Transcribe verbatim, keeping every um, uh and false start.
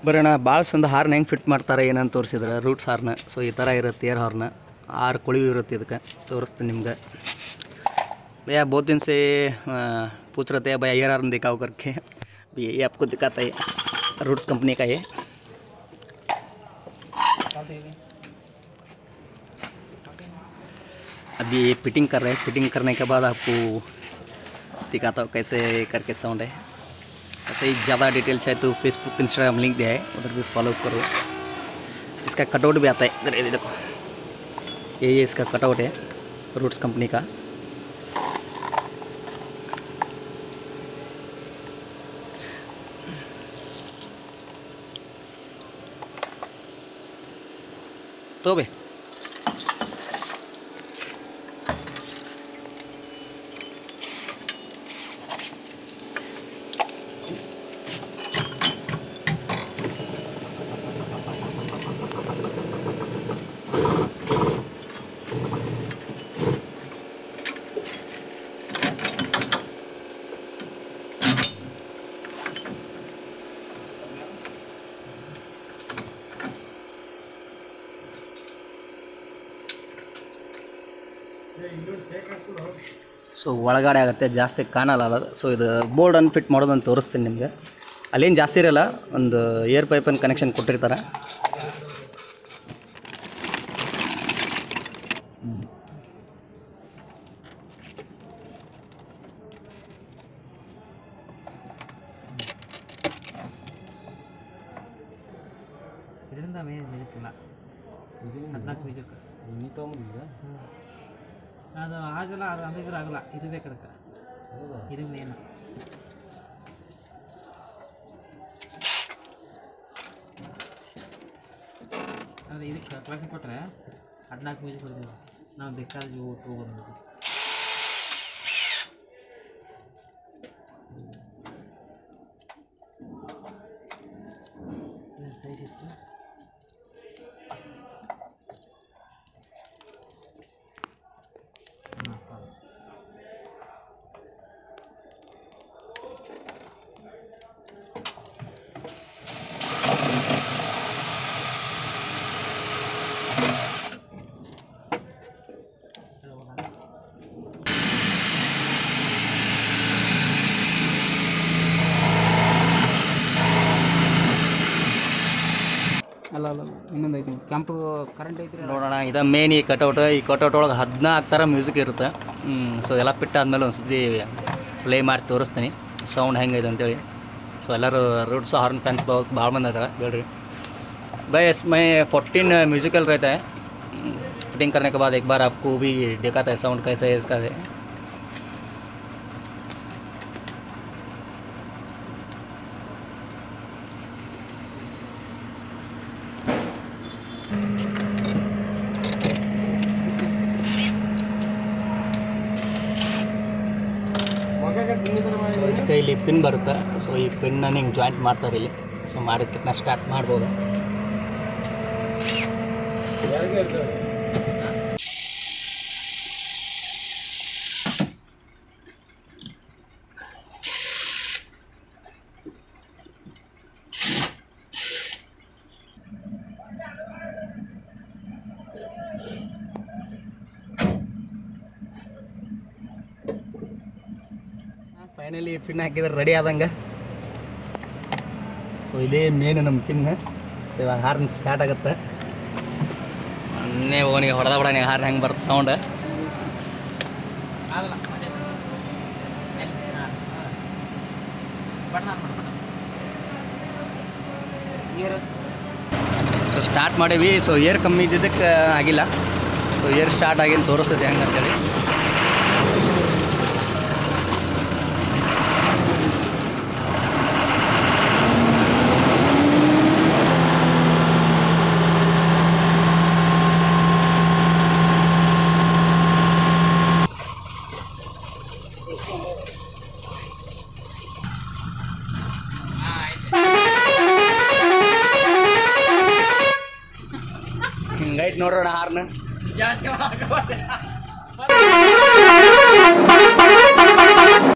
ಬರೋಣ ಭಾಳ ಚಂದ ಹಾರ್ನ್ ಹೆಂಗೆ ಫಿಟ್ ಮಾಡ್ತಾರೆ ಏನಂತ ತೋರಿಸಿದ್ರೆ ರೂಟ್ಸ್ ಹಾರ್ನ. ಸೊ ಈ ಥರ ಇರುತ್ತೆ ಏರ್ ಹಾರ್ನ, ಆರು ಕೊಳಿವು ಇರುತ್ತೆ ಇದಕ್ಕೆ. ತೋರಿಸ್ತೀನಿ ನಿಮ್ಗೆ. भैया बहुत दिन से पूछ रहे थे भैया एयर हार्न दिखाओ करके, ये आपको दिखाता है, रूट्स कंपनी का ये। अभी ये फिटिंग कर रहे हैं, फिटिंग करने के बाद आपको दिखाता हूँ कैसे करके साउंड है। ऐसे ही ज़्यादा डिटेल चाहिए तो फेसबुक इंस्टाग्राम लिंक दिया है, उधर भी फॉलो करो। इसका कटआउट भी आता है, इधर ये देखो, ये ये इसका कटआउट है रूट्स कंपनी का। तो भाई ಸೊ ಒಳಗಡೆ ಆಗುತ್ತೆ, ಜಾಸ್ತಿ ಕಾಣಲ್ಲ. ಸೊ ಇದು ಬೋರ್ಡನ್ನು ಫಿಟ್ ಮಾಡೋದನ್ನು ತೋರಿಸ್ತೀನಿ ನಿಮಗೆ. ಅಲ್ಲೇನು ಜಾಸ್ತಿ ಇರೋಲ್ಲ, ಒಂದು ಏರ್ ಪೈಪನ್ನು ಕನೆಕ್ಷನ್ ಕೊಟ್ಟಿರ್ತಾರೆ. ಇದರಿಂದ ಮೇನ್ ಮ್ಯೂಸಿಕ್ ಇಲ್ಲ, ಹದಿನಾಲ್ಕು ಮ್ಯೂಸಿಕ್ ನೀ ತೊಗೊಂಡಿದ್ದ ಅದು ಆಗಲ್ಲ, ಅದು ಅಂದಿದ್ರೆ ಆಗಲ್ಲ. ಇದು ಬೇಕದಕ್ಕೆ, ಇದು ಮೇನ್. ಅಂದರೆ ಇದಕ್ಕೆ ಕ್ಲಾಸಿಗೆ ಕೊಟ್ಟರೆ ಹದಿನಾಲ್ಕು ಮ್ಯೂಸಿಕ್ ಕೊಡ್ತೀವಿ ನಾವು, ಬೇಕಾದ್ರೆ ಇವು ತೊಗೊಂಡು ಮ್ಯೂಸಿಕ್. ಸೈಜ್ ಇತ್ತು ಅಲ್ಲ ಅಲ್ಲ ಇನ್ನೊಂದು ಐತಿ ಕೆಂಪು ಕರೆಂಟ್ ಐತ್ರಿ. ನೋಡೋಣ, ಇದು ಮೇನ್ ಈ ಕಟೌಟ್. ಈ ಕಟೌಟ್ ಒಳಗೆ ಹದಿನಾಲ್ಕು ಥರ ಮ್ಯೂಸಿಕ್ ಇರುತ್ತೆ. ಸೊ ಎಲ್ಲ ಫಿಟ್ ಆದಮೇಲೆ ಒಂದು ಸತಿ ಪ್ಲೇ ಮಾಡಿ ತೋರಿಸ್ತೀನಿ ಸೌಂಡ್ ಹೆಂಗಿದೆ ಅಂತೇಳಿ. ಸೊ ಎಲ್ಲರೂ रूट्स हॉर्न फैंस बहुत भाड़ मंद है बेल भाई। इसमें फोर्टीन म्यूजिकल रहता है। फिटिंग करने के बाद एक बार आपको भी दिखाता है साउंड कैसा है इसका है। ಸೊ ಇದಕ್ಕೆ ಇಲ್ಲಿ ಪಿನ್ ಬರುತ್ತೆ. ಸೊ ಈ ಪಿನ್ನ ಹಿಂಗೆ ಜಾಯಿಂಟ್ ಮಾಡ್ತಾರೆ ಇಲ್ಲಿ. ಸೊ ಮಾಡಿದ ತಕ್ಷಣ ಸ್ಟಾರ್ಟ್ ಮಾಡ್ಬೋದು. ಫೈನಲಿ ಪಿನ್ ಹಾಕಿದ್ರೆ ರೆಡಿ ಆದಂಗೆ. ಸೊ ಇದೇ ಮೇನ್ ನಮ್ಮ ಪಿನ್. ಸೊ ಇವಾಗ ಹಾರ್ನ್ ಸ್ಟಾರ್ಟ್ ಆಗುತ್ತೆ. ಮೊನ್ನೆ ಓನಿಗೆ ಹೊಡೆದ ಬಿಡ ನೀವು ಹಾರ್ನ್ ಹೆಂಗೆ ಬರುತ್ತೆ ಸೌಂಡ್. ಸೊ ಸ್ಟಾರ್ಟ್ ಮಾಡೀವಿ. ಸೊ ಏರ್ ಕಮ್ಮಿ ಇದ್ದಿದ್ದಕ್ಕೆ ಆಗಿಲ್ಲ. ಸೊ ಏರ್ ಸ್ಟಾರ್ಟ್ ಆಗಿದ್ದು ತೋರಿಸ್ತೈತೆ ಹೆಂಗೆ ಅಂತೇಳಿ. ಹಿಂಗೈಟ್ ನೋಡೋಣ ಹಾರ್ನ ಜಾಸ್ತಿ